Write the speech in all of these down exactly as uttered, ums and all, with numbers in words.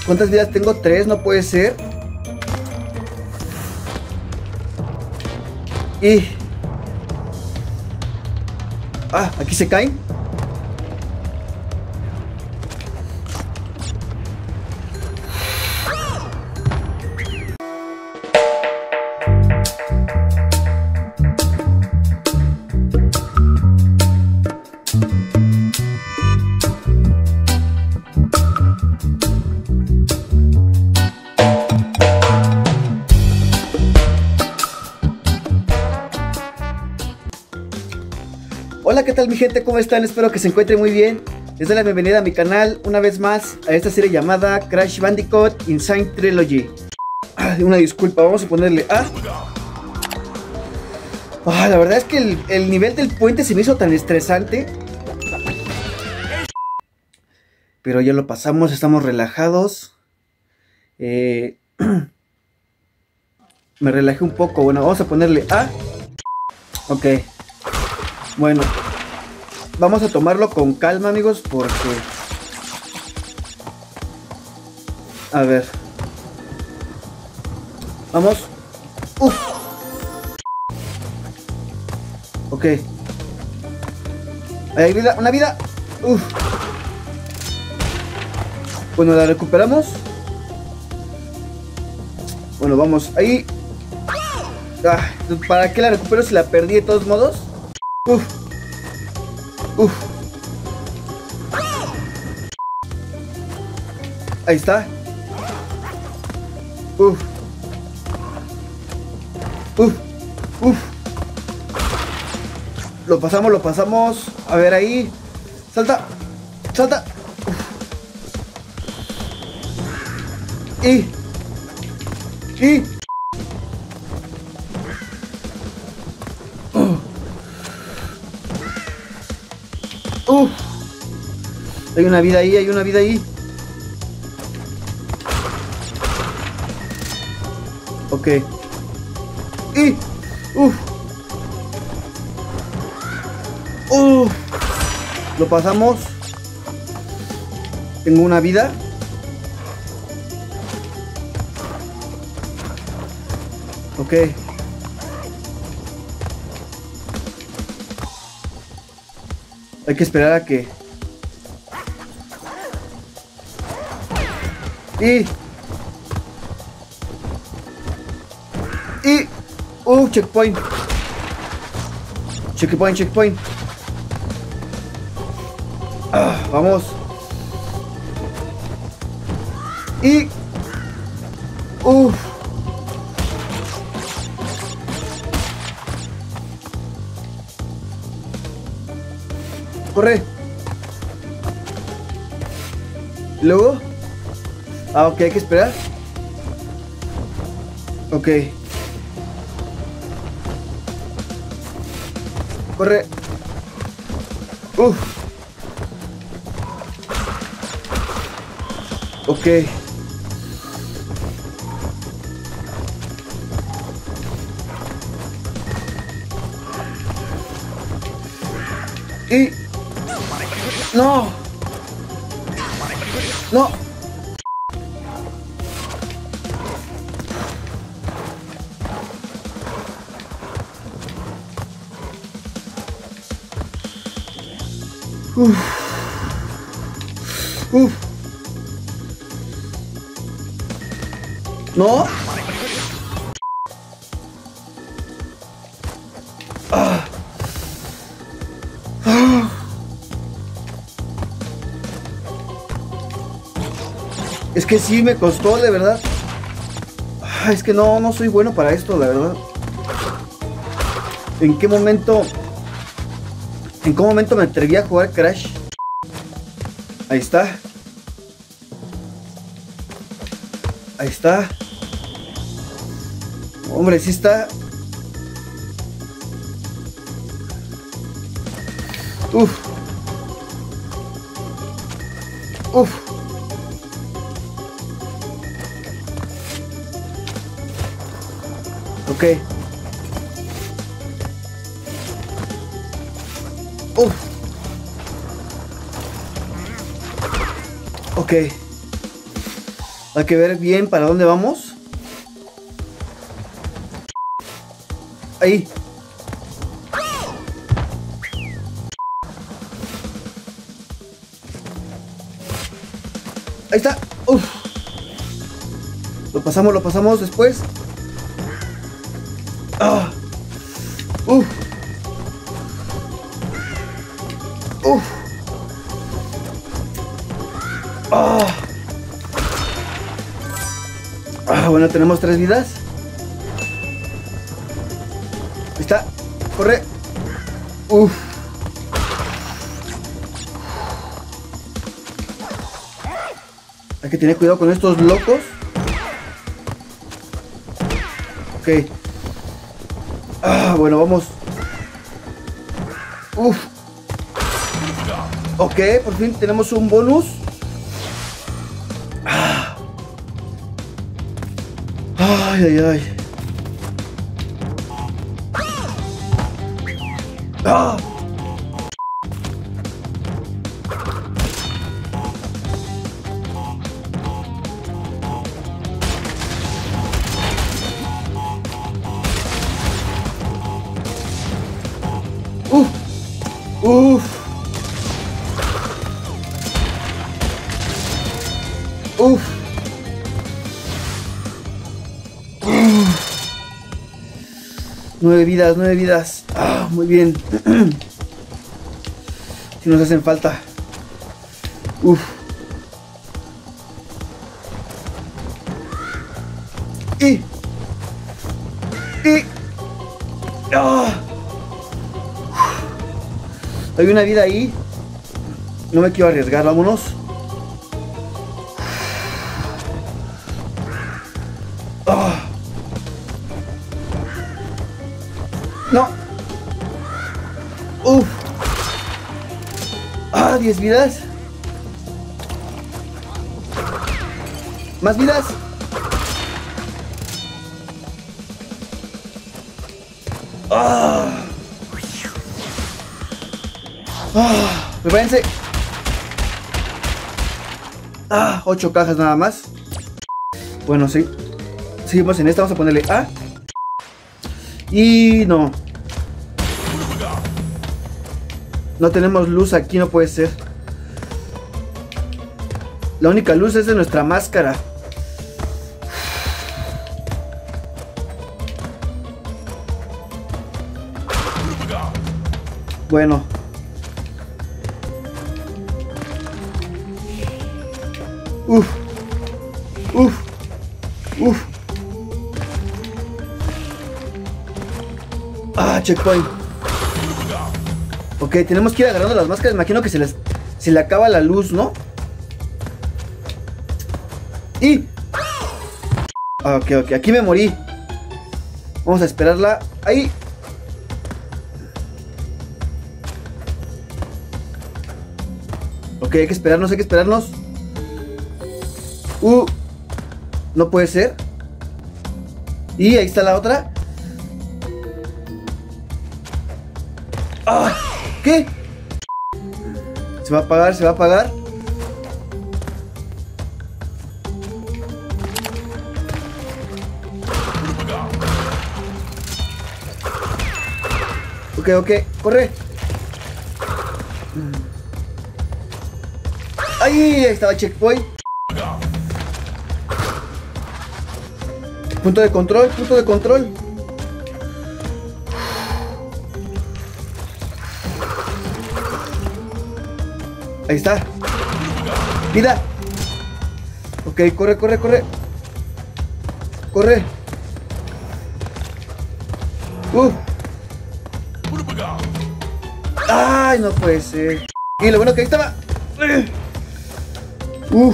¿Cuántas vidas tengo? Tres, no puede ser. Y... Ah, aquí se caen. Hola, ¿qué tal mi gente? ¿Cómo están? Espero que se encuentren muy bien. Les doy la bienvenida a mi canal una vez más a esta serie llamada Crash Bandicoot Insane Trilogy. Ay, una disculpa, vamos a ponerle A. Ah, la verdad es que el, el nivel del puente se me hizo tan estresante. Pero ya lo pasamos, estamos relajados. Eh, me relajé un poco. Bueno, vamos a ponerle A. Ok. Bueno, vamos a tomarlo con calma, amigos, porque... A ver. Vamos. Uf. Ok. Hay vida, una vida. Uf. Bueno, la recuperamos. Bueno, vamos. Ahí. Ah, ¿para qué la recupero si la perdí de todos modos? Uf. Uf. Ahí está. Uf. Uf. Uf. Lo pasamos, lo pasamos. A ver ahí. Salta. Salta. Uf. Y. Y. Uh, hay una vida ahí, hay una vida ahí. Ok. Y. Uf. Uf. Lo pasamos. Tengo una vida. Ok. Hay que esperar a que... Y... Y... Uh, checkpoint. Checkpoint, checkpoint. Ah, vamos. Y... Uff. Corre. Luego. Ah, ok, hay que esperar. Ok. Corre. Uf. Ok. Y... No. No. Uf. Uf. No. Ah. Ah. Es que sí me costó, de verdad. Ah, es que no, no soy bueno para esto, la verdad. ¿En qué momento? ¿En qué momento me atreví a jugar Crash? Ahí está. Ahí está. Hombre, sí está. Uf. Uf. Ok. Uf. Ok. Hay que ver bien para dónde vamos. Ahí. Ahí está. Uf. Lo pasamos, lo pasamos después. Ah. Uf. Uf. Ah. Ah, bueno, tenemos tres vidas. Ahí está. Corre. Uf. Hay que tener cuidado con estos locos. Ok. Ah, bueno, vamos. Uf. Ok, por fin tenemos un bonus. Ah. Ay, ay, ay. Ah. Uf. Uf. Uf. Nueve vidas, nueve vidas. Ah, muy bien. Si nos hacen falta. Uf. Y. Y. Ah. Hay una vida ahí. No me quiero arriesgar, vámonos. Ah. No. Uf. Ah, diez vidas. Más vidas. Ah. Ah, prepárense. Ah, ocho cajas nada más. Bueno, sí. Seguimos en esta, vamos a ponerle A. Y no. No tenemos luz aquí, no puede ser. La única luz es de nuestra máscara. Bueno. Uf. Uf. Uf. Ah, checkpoint. Ok, tenemos que ir agarrando las máscaras. Imagino que se les se le acaba la luz, ¿no? Y ah, ok, ok, aquí me morí. Vamos a esperarla. Ahí. Ok, hay que esperarnos, hay que esperarnos. Uh, no puede ser. Y ahí está la otra. Ah, ¿qué? Se va a apagar, se va a apagar. Ok, ok, corre. Ahí estaba el checkpoint. Punto de control, punto de control. Ahí está. Vida. Ok, corre, corre, corre. Corre. Uh. Ay, no puede ser. Y lo bueno que ahí estaba. Uf.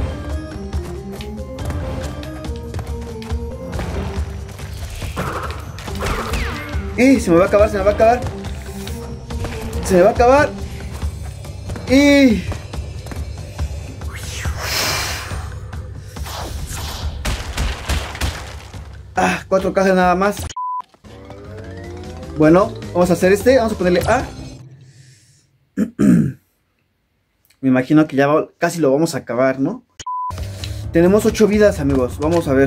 Y se me va a acabar, se me va a acabar. Se me va a acabar. Y ah, cuatro cajas nada más. Bueno, vamos a hacer este. Vamos a ponerle A. Me imagino que ya va, casi lo vamos a acabar, ¿no? Tenemos ocho vidas, amigos. Vamos a ver.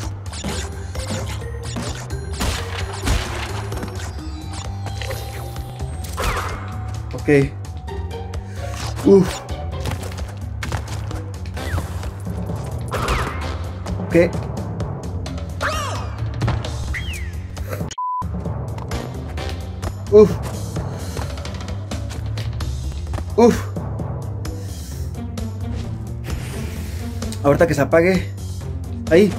Ok. Uf. Ok. Uf. Uf. Ahorita que se apague. Ahí.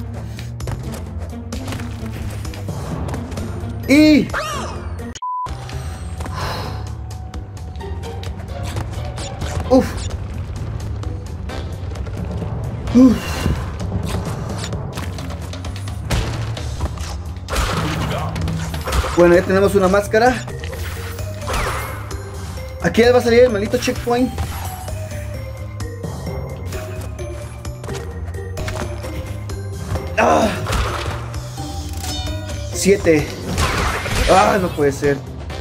Y... Uf. Uf. Bueno, ya tenemos una máscara. Aquí ya va a salir el maldito checkpoint. ¡Ah! Siete. ¡Ah! No puede ser.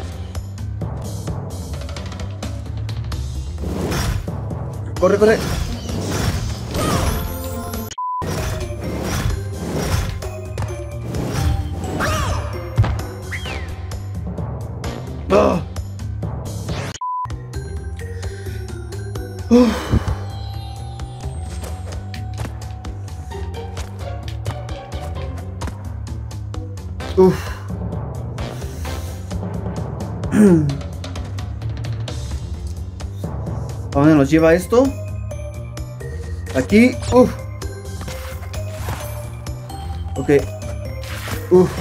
Corre, corre. ¡Ah! Uf. Uf. ¿A dónde nos lleva esto? Aquí. Uf. Ok. Uf.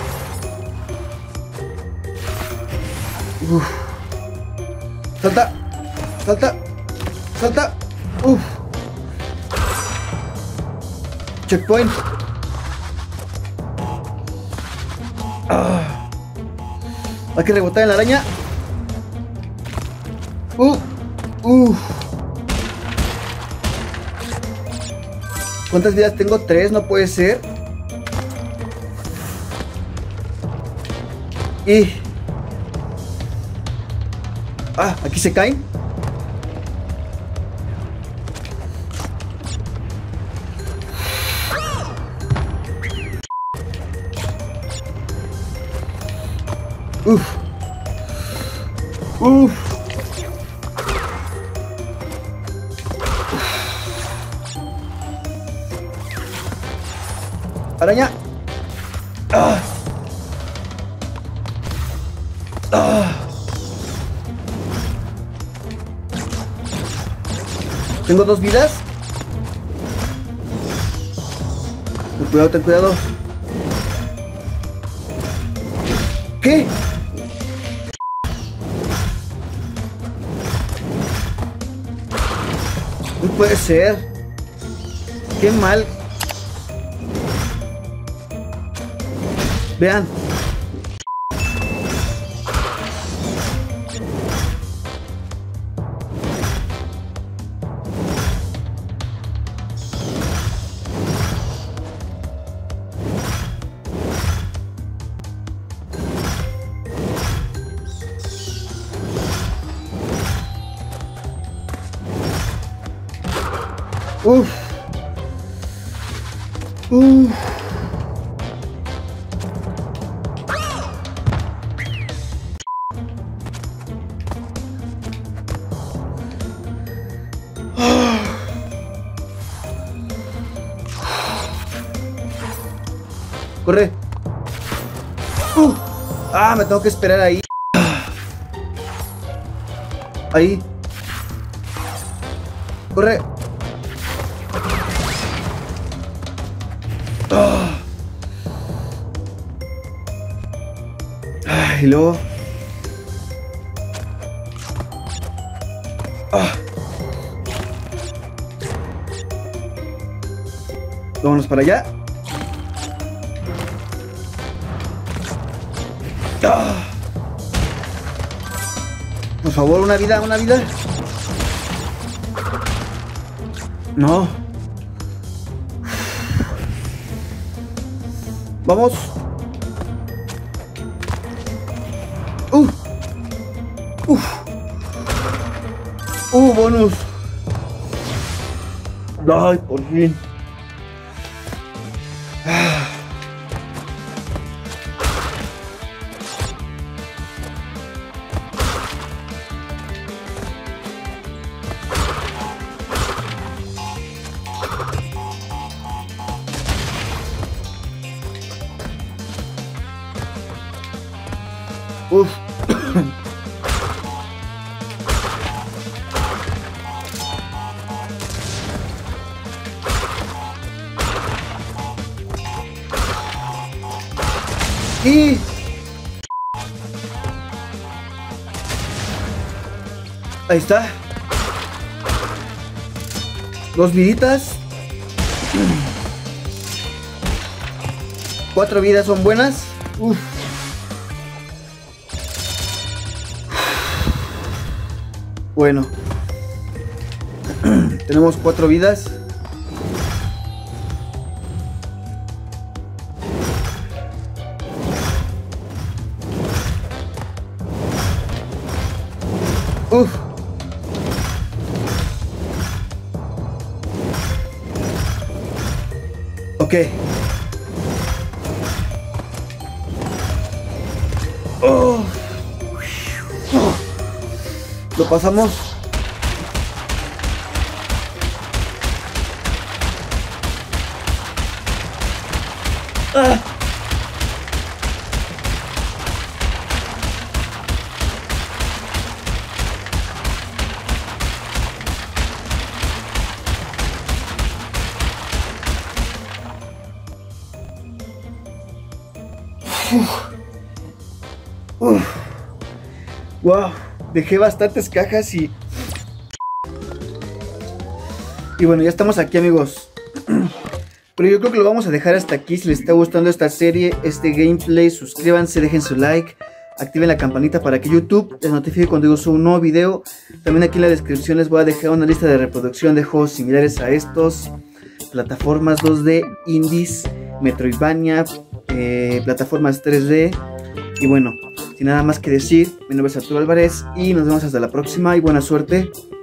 Uf. Salta. Salta. Salta. Uf. Checkpoint. Ah. Hay que rebotar en la araña. Uh. Uf. ¿Cuántas vidas tengo? Tres, no puede ser. Y... Ah, aquí se caen. Uf. Uf. Araña. Ah. Ah. Tengo dos vidas. Ten cuidado, ten cuidado. ¿Qué? No puede ser. Qué mal. Vean. Uf. Uf. Corre. Uh. Ah, me tengo que esperar ahí. Ahí. Corre. Ah. Y luego. Ah. Vámonos para allá. Ah. Por favor, una vida, una vida. No. Vamos. Uh. Uf. Uh, bonus. Ay, por fin. Uf. Y ahí está. Dos viditas. Cuatro vidas son buenas. Uf. Bueno. Tenemos cuatro vidas. Uf. Ok. Oh. Oh. Lo pasamos. Ah. Uf. Uf. Wow, dejé bastantes cajas y... Y bueno, ya estamos aquí, amigos. Pero yo creo que lo vamos a dejar hasta aquí. Si les está gustando esta serie, este gameplay, suscríbanse, dejen su like, activen la campanita para que YouTube les notifique cuando yo suba un nuevo video. También aquí en la descripción les voy a dejar una lista de reproducción de juegos similares a estos, plataformas dos D, indies, Metroidvania, eh, plataformas tres D. Y bueno, sin nada más que decir, mi nombre es Arturo Álvarez y nos vemos hasta la próxima y buena suerte.